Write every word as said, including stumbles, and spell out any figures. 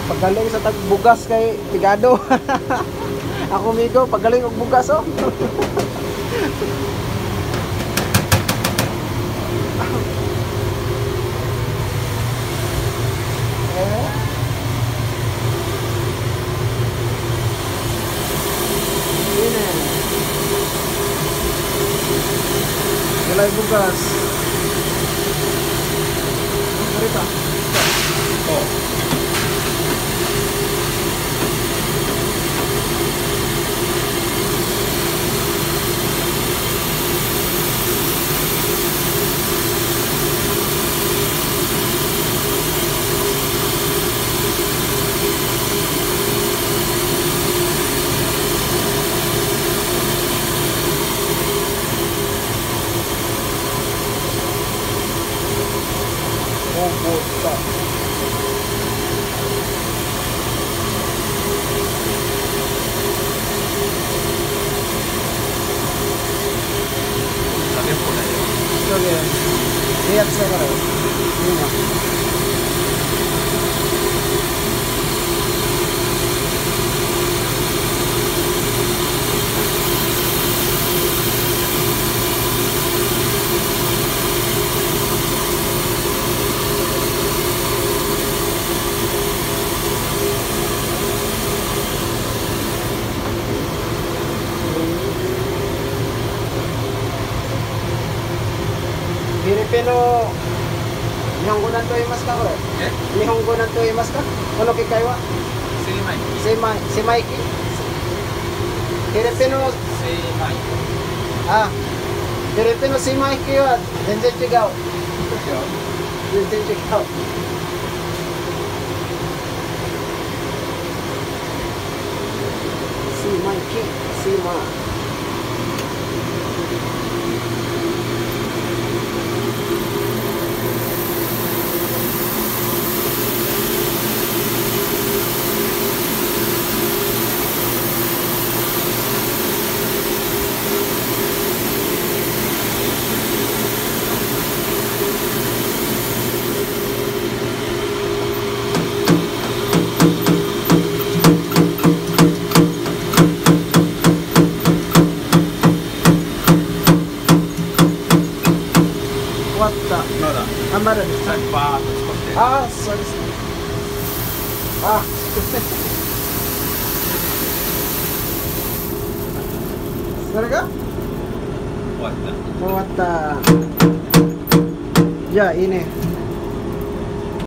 Pagaling sa tagbugas kay Tigado. Ako migo, pagaling og bugas oh. Walay bugas. Marita. Oh. Oh, puta. También por ahí. Está bien. Lihat saya kalau. Ini. Filipino Nihongo nanto imasu ka kore? Eh? Nihongo nanto imasu ka? Kono kikai wa? Seimai. Semai, semaiki? Filipino Seimai. Ah, Filipino semaiki wa zenzen chigau. Zenzen chigau. Semaiki, sema. Nada. Ah,まだですか。 さっきバーッと使って。 ああ、そうですね。あ、それが終わった。 終わった。じゃあいいね。